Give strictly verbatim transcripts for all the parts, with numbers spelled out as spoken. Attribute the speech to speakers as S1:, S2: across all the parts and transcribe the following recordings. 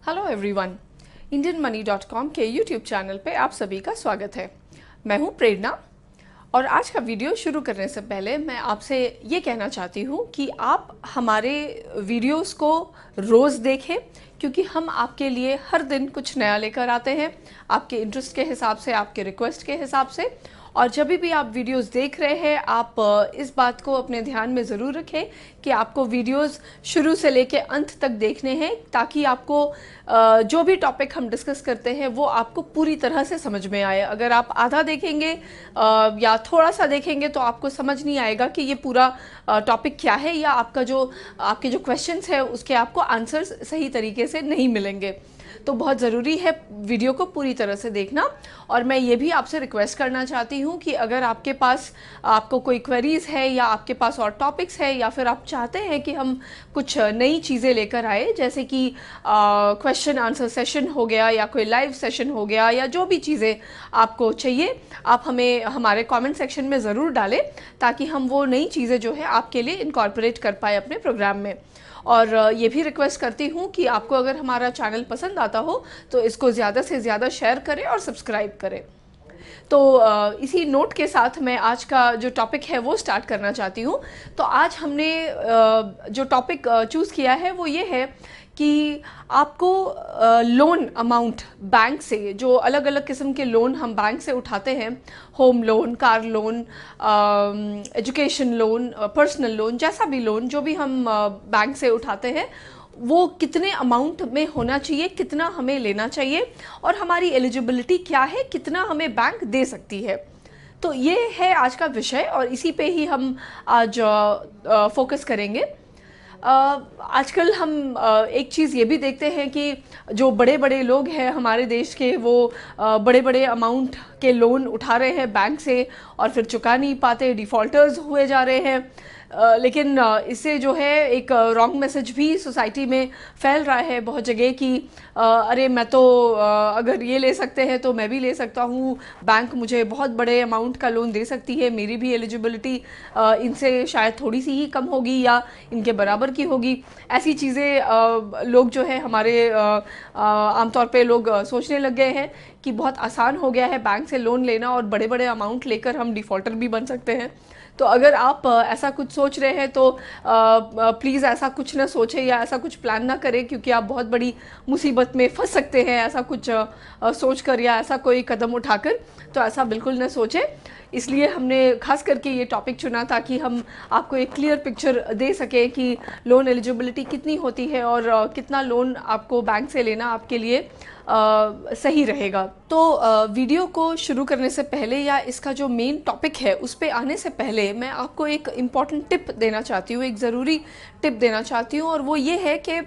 S1: Hello everyone, Indian money dot com के YouTube channel पे आप सभी का स्वागत है। मैं हूँ प्रेरणा और आज का वीडियो शुरू करने से पहले मैं आपसे ये कहना चाहती हूँ कि आप हमारे वीडियोस को रोज़ देखें, क्योंकि हम आपके लिए हर दिन कुछ नया लेकर आते हैं, आपके इंटरेस्ट के हिसाब से, आपके रिक्वेस्ट के हिसाब से। और जब भी आप वीडियोस देख रहे हैं, आप इस बात को अपने ध्यान में ज़रूर रखें कि आपको वीडियोस शुरू से लेकर अंत तक देखने हैं, ताकि आपको जो भी टॉपिक हम डिस्कस करते हैं वो आपको पूरी तरह से समझ में आए। अगर आप आधा देखेंगे या थोड़ा सा देखेंगे तो आपको समझ नहीं आएगा कि ये पूरा टॉपिक क्या है, या आपका जो आपके जो क्वेश्चंस है उसके आपको आंसर्स सही तरीके से नहीं मिलेंगे। तो बहुत ज़रूरी है वीडियो को पूरी तरह से देखना। और मैं ये भी आपसे रिक्वेस्ट करना चाहती हूँ कि अगर आपके पास आपको कोई क्वेरीज़ है या आपके पास और टॉपिक्स है, या फिर आप चाहते हैं कि हम कुछ नई चीज़ें लेकर आए, जैसे कि क्वेश्चन आंसर सेशन हो गया या कोई लाइव सेशन हो गया, या जो भी चीज़ें आपको चाहिए, आप हमें हमारे कमेंट सेक्शन में ज़रूर डालें, ताकि हम वो नई चीज़ें जो है आपके लिए इनकॉर्पोरेट कर पाए अपने प्रोग्राम में। और ये भी रिक्वेस्ट करती हूँ कि आपको अगर हमारा चैनल पसंद आता हो तो इसको ज़्यादा से ज़्यादा शेयर करें और सब्सक्राइब करें। तो इसी नोट के साथ मैं आज का जो टॉपिक है वो स्टार्ट करना चाहती हूँ। तो आज हमने जो टॉपिक चूज़ किया है वो ये है कि आपको लोन अमाउंट बैंक से, जो अलग अलग किस्म के लोन हम बैंक से उठाते हैं, home loan, car loan, education loan, personal loan, जैसा भी लोन जो भी हम बैंक से उठाते हैं, वो कितने अमाउंट में होना चाहिए, कितना हमें लेना चाहिए, और हमारी एलिजिबिलिटी क्या है, कितना हमें बैंक दे सकती है। तो ये है आज का विषय और इसी पे ही हम आज फोकस करेंगे। Uh, आजकल हम uh, एक चीज़ ये भी देखते हैं कि जो बड़े बड़े लोग हैं हमारे देश के, वो uh, बड़े बड़े अमाउंट के लोन उठा रहे हैं बैंक से और फिर चुका नहीं पाते, डिफ़ॉल्टर्स हुए जा रहे हैं। Uh, लेकिन uh, इससे जो है एक रॉन्ग मैसेज भी सोसाइटी में फैल रहा है बहुत जगह कि uh, अरे मैं तो uh, अगर ये ले सकते हैं तो मैं भी ले सकता हूँ, बैंक मुझे बहुत बड़े अमाउंट का लोन दे सकती है, मेरी भी एलिजिबिलिटी uh, इनसे शायद थोड़ी सी ही कम होगी या इनके बराबर की होगी। ऐसी चीज़ें uh, लोग जो है हमारे uh, uh, आमतौर पे लोग uh, सोचने लग गए हैं कि बहुत आसान हो गया है बैंक से लोन लेना और बड़े बड़े अमाउंट लेकर हम डिफ़ॉल्टर भी बन सकते हैं। तो अगर आप ऐसा कुछ सोच रहे हैं तो प्लीज़ ऐसा कुछ ना सोचें या ऐसा कुछ प्लान ना करें, क्योंकि आप बहुत बड़ी मुसीबत में फंस सकते हैं ऐसा कुछ सोचकर या ऐसा कोई कदम उठाकर। तो ऐसा बिल्कुल ना सोचें। इसलिए हमने खास करके ये टॉपिक चुना ताकि हम आपको एक क्लियर पिक्चर दे सकें कि लोन एलिजिबिलिटी कितनी होती है और कितना लोन आपको बैंक से लेना आपके लिए आ, सही रहेगा। तो आ, वीडियो को शुरू करने से पहले या इसका जो मेन टॉपिक है उस पे आने से पहले मैं आपको एक इम्पॉर्टेंट टिप देना चाहती हूँ, एक ज़रूरी टिप देना चाहती हूँ, और वो ये है कि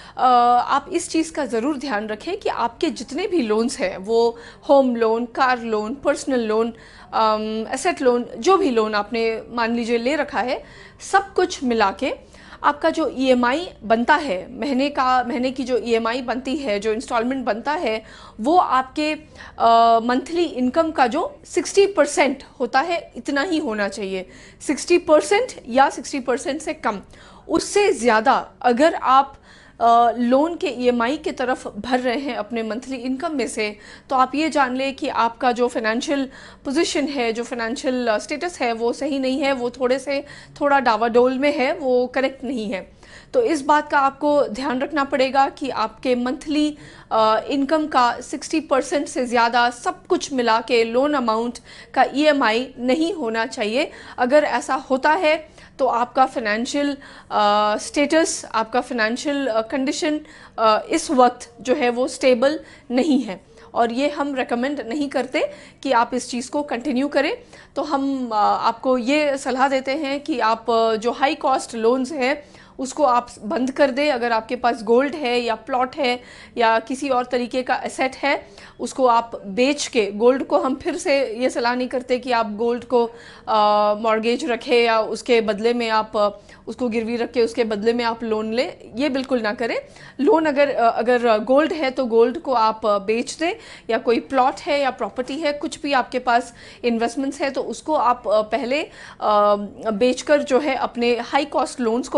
S1: आप इस चीज़ का ज़रूर ध्यान रखें कि आपके जितने भी लोन्स हैं, वो home loan, car loan, personal loan, asset loan, जो भी लोन आपने मान लीजिए ले रखा है, सब कुछ मिला के आपका जो ई एम आई बनता है, महीने का महीने की जो ई एम आई बनती है, जो इंस्टॉलमेंट बनता है, वो आपके मंथली इनकम का जो साठ परसेंट होता है इतना ही होना चाहिए। साठ परसेंट या साठ परसेंट से कम, उससे ज़्यादा अगर आप लोन uh, के ई एम आई की तरफ भर रहे हैं अपने मंथली इनकम में से, तो आप ये जान लें कि आपका जो फाइनेंशियल पोजीशन है, जो फाइनेंशियल स्टेटस है, वो सही नहीं है, वो थोड़े से थोड़ा डावाडोल में है, वो करेक्ट नहीं है। तो इस बात का आपको ध्यान रखना पड़ेगा कि आपके मंथली इनकम का साठ परसेंट से ज़्यादा सब कुछ मिला के लोन अमाउंट का ई एम आई नहीं होना चाहिए। अगर ऐसा होता है तो आपका फाइनेंशियल स्टेटस, आपका फाइनेंशियल कंडीशन इस वक्त जो है वो स्टेबल नहीं है, और ये हम रेकमेंड नहीं करते कि आप इस चीज़ को कंटिन्यू करें। तो हम आ, आपको ये सलाह देते हैं कि आप जो हाई कॉस्ट लोन्स हैं उसको आप बंद कर दें। अगर आपके पास गोल्ड है या प्लॉट है या किसी और तरीके का एसेट है, उसको आप बेच के, गोल्ड को हम फिर से ये सलाह नहीं करते कि आप गोल्ड को मॉर्गेज रखें या उसके बदले में आप उसको गिरवी रख के उसके बदले में आप लोन लें, ये बिल्कुल ना करें। लोन अगर अगर गोल्ड है तो गोल्ड को आप बेच दें, या कोई प्लॉट है या प्रॉपर्टी है, कुछ भी आपके पास इन्वेस्टमेंट्स है, तो उसको आप पहले बेचकर जो है अपने हाई कॉस्ट लोन्स को बंद करें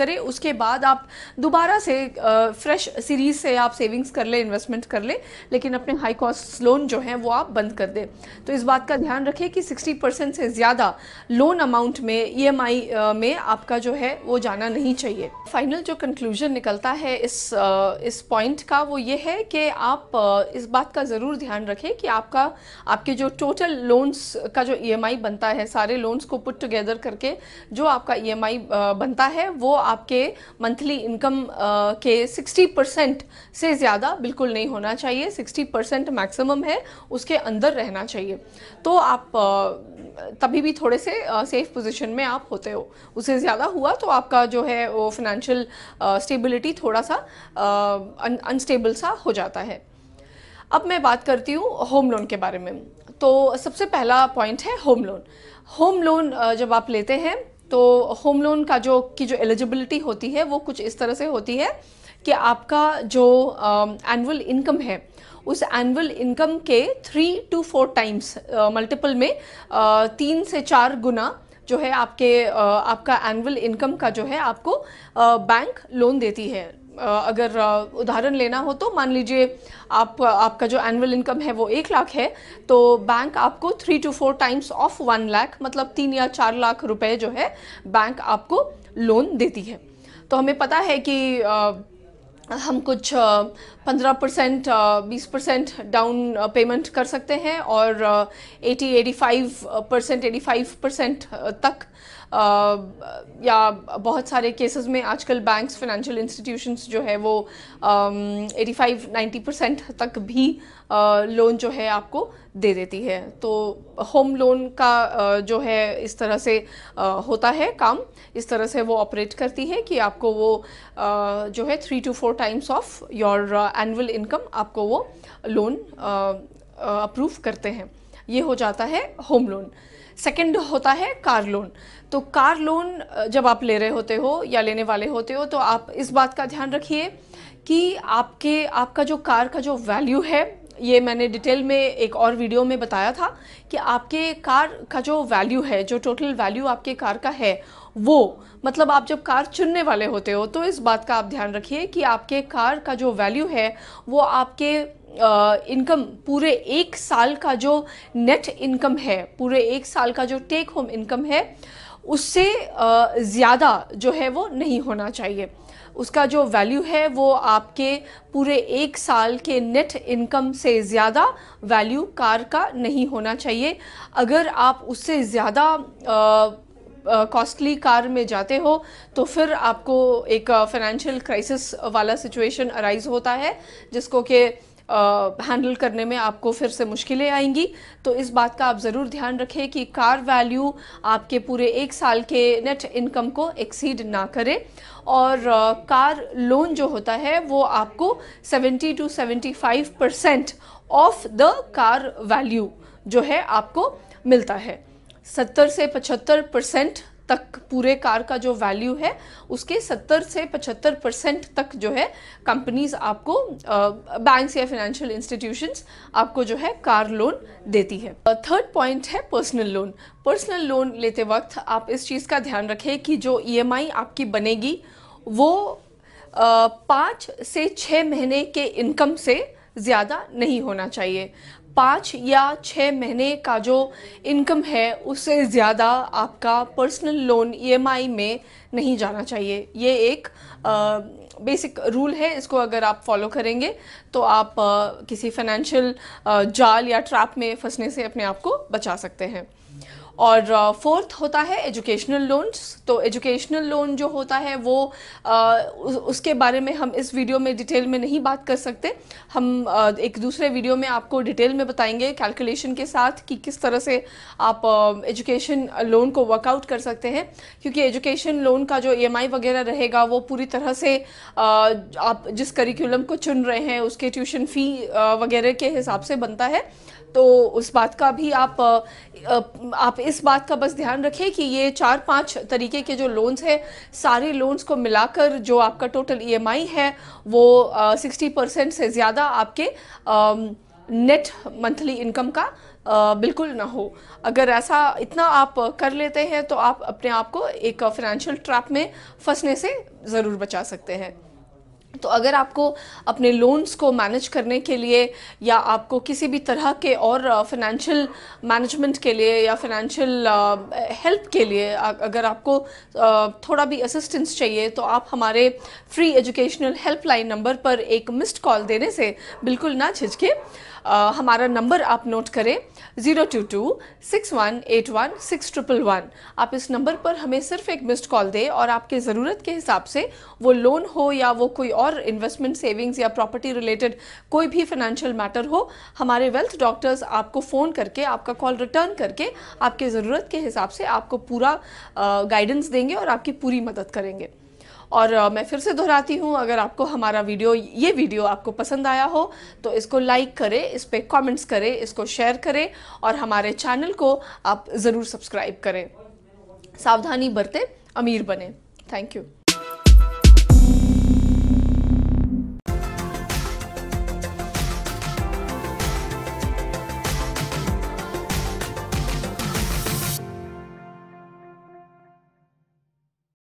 S1: करें, उसके बाद आप दोबारा से फ्रेश सीरीज से आप सेविंग्स कर ले, इन्वेस्टमेंट कर ले, लेकिन अपने हाई कॉस्ट लोन जो हैं वो आप बंद कर दें। तो इस बात का ध्यान रखें कि साठ परसेंट से ज़्यादा लोन अमाउंट में ईएमआई में आपका जो है वो जाना नहीं चाहिए। फाइनल जो कंक्लूजन निकलता है इस इस पॉइंट का वो ये है कि आप इस बात का ज़रूर ध्यान रखें कि आपका आपके जो टोटल लोन्स का जो ईएमआई बनता है, सारे लोन्स को पुट टुगेदर करके जो आपका ईएमआई बनता है वो आपके मंथली इनकम के साठ परसेंट से ज़्यादा बिल्कुल नहीं होना चाहिए। साठ परसेंट मैक्सिमम है, उसके अंदर रहना चाहिए। तो आप तभी भी थोड़े से सेफ पोजीशन में आप होते हो। उससे ज़्यादा हुआ तो आपका जो है वो फाइनेंशियल स्टेबिलिटी थोड़ा सा अनस्टेबल सा हो जाता है। अब मैं बात करती हूँ होम लोन के बारे में। तो सबसे पहला पॉइंट है होम लोन। होम लोन जब आप लेते हैं तो होम लोन का जो की जो एलिजिबिलिटी होती है वो कुछ इस तरह से होती है कि आपका जो एनुअल इनकम है उस एनुअल इनकम के three two four times multiple में uh, तीन से चार गुना जो है आपके uh, आपका एनुअल इनकम का जो है आपको बैंक uh, लोन देती है। uh, अगर uh, उदाहरण लेना हो तो मान लीजिए आप आपका जो एनुअल इनकम है वो एक लाख है, तो बैंक आपको three two four times of one lakh मतलब तीन या चार लाख रुपए जो है बैंक आपको लोन देती है। तो हमें पता है कि uh, हम कुछ पंद्रह परसेंट बीस परसेंट डाउन पेमेंट कर सकते हैं और अस्सी पचासी परसेंट पचासी परसेंट तक uh, या बहुत सारे केसेस में आजकल बैंक्स, फाइनेंशियल इंस्टीट्यूशंस जो है वो पचासी नब्बे परसेंट तक भी लोन uh, जो है आपको दे देती है। तो होम लोन का uh, जो है इस तरह से uh, होता है काम, इस तरह से वो ऑपरेट करती है कि आपको वो uh, जो है three two four times of your annual income आपको वो लोन अप्रूव करते हैं। ये हो जाता है होम लोन। सेकंड होता है कार लोन। तो कार लोन जब आप ले रहे होते हो या लेने वाले होते हो तो आप इस बात का ध्यान रखिए कि आपके आपका जो कार का जो वैल्यू है, ये मैंने डिटेल में एक और वीडियो में बताया था कि आपके कार का जो वैल्यू है, जो टोटल वैल्यू आपके कार का है, वो मतलब आप जब कार चुनने वाले होते हो तो इस बात का आप ध्यान रखिए कि आपके कार का जो वैल्यू है वो आपके इनकम uh, पूरे एक साल का जो नेट इनकम है, पूरे एक साल का जो टेक होम इनकम है उससे uh, ज़्यादा जो है वो नहीं होना चाहिए। उसका जो वैल्यू है वो आपके पूरे एक साल के नेट इनकम से ज़्यादा वैल्यू कार का नहीं होना चाहिए। अगर आप उससे ज़्यादा कॉस्टली uh, कार में जाते हो तो फिर आपको एक फाइनेंशियल क्राइसिस वाला सिचुएशन अराइज होता है जिसको कि हैंडल uh, करने में आपको फिर से मुश्किलें आएंगी। तो इस बात का आप ज़रूर ध्यान रखें कि कार वैल्यू आपके पूरे एक साल के नेट इनकम को एक्सीड ना करे और uh, कार लोन जो होता है वो आपको seventy two seventy five percent of the car value जो है आपको मिलता है। सत्तर से पचहत्तर परसेंट तक पूरे कार का जो वैल्यू है उसके सत्तर से पचहत्तर परसेंट तक जो है कंपनीज आपको, बैंक्स या फाइनेंशियल इंस्टीट्यूशंस आपको जो है कार लोन देती है। थर्ड पॉइंट है पर्सनल लोन। पर्सनल लोन लेते वक्त आप इस चीज़ का ध्यान रखें कि जो ईएमआई आपकी बनेगी वो पाँच से छः महीने के इनकम से ज़्यादा नहीं होना चाहिए। पाँच या छः महीने का जो इनकम है उससे ज़्यादा आपका पर्सनल लोन ईएमआई में नहीं जाना चाहिए। ये एक बेसिक रूल है, इसको अगर आप फॉलो करेंगे तो आप आ, किसी फाइनेंशियल जाल या ट्रैप में फंसने से अपने आप को बचा सकते हैं। और फोर्थ uh, होता है एजुकेशनल लोन्स। तो एजुकेशनल लोन जो होता है वो uh, उसके बारे में हम इस वीडियो में डिटेल में नहीं बात कर सकते। हम uh, एक दूसरे वीडियो में आपको डिटेल में बताएंगे कैलकुलेशन के साथ कि किस तरह से आप एजुकेशन uh, लोन को वर्कआउट कर सकते हैं, क्योंकि एजुकेशन लोन का जो ईएमआई वगैरह रहेगा वो पूरी तरह से uh, आप जिस करिकुलम को चुन रहे हैं उसके ट्यूशन फ़ी uh, वगैरह के हिसाब से बनता है। तो उस बात का भी आप आप इस बात का बस ध्यान रखें कि ये चार पांच तरीके के जो लोन्स हैं, सारे लोन्स को मिलाकर जो आपका टोटल ईएमआई है वो सिक्सटी परसेंट से ज़्यादा आपके नेट मंथली इनकम का आ, बिल्कुल ना हो। अगर ऐसा इतना आप कर लेते हैं तो आप अपने आप को एक फाइनेंशियल ट्रैप में फंसने से ज़रूर बचा सकते हैं। तो अगर आपको अपने लोन्स को मैनेज करने के लिए या आपको किसी भी तरह के और फाइनेंशियल मैनेजमेंट के लिए या फाइनेंशियल हेल्प के लिए अगर आपको थोड़ा भी असिस्टेंस चाहिए तो आप हमारे फ्री एजुकेशनल हेल्पलाइन नंबर पर एक मिस्ड कॉल देने से बिल्कुल ना झिझके। Uh, हमारा नंबर आप नोट करें zero two two six one eight one six triple one. आप इस नंबर पर हमें सिर्फ एक मिस्ड कॉल दें और आपके ज़रूरत के हिसाब से वो लोन हो या वो कोई और इन्वेस्टमेंट, सेविंग्स या प्रॉपर्टी रिलेटेड कोई भी फाइनेंशियल मैटर हो, हमारे वेल्थ डॉक्टर्स आपको फ़ोन करके आपका कॉल रिटर्न करके आपके ज़रूरत के हिसाब से आपको पूरा गाइडेंस uh, देंगे और आपकी पूरी मदद करेंगे। और uh, मैं फिर से दोहराती हूँ, अगर आपको हमारा वीडियो ये वीडियो आपको पसंद आया हो तो इसको लाइक करें, इस पर कमेंट्स करें, इसको शेयर करें और हमारे चैनल को आप ज़रूर सब्सक्राइब करें। सावधानी बरतें, अमीर बने। Thank you.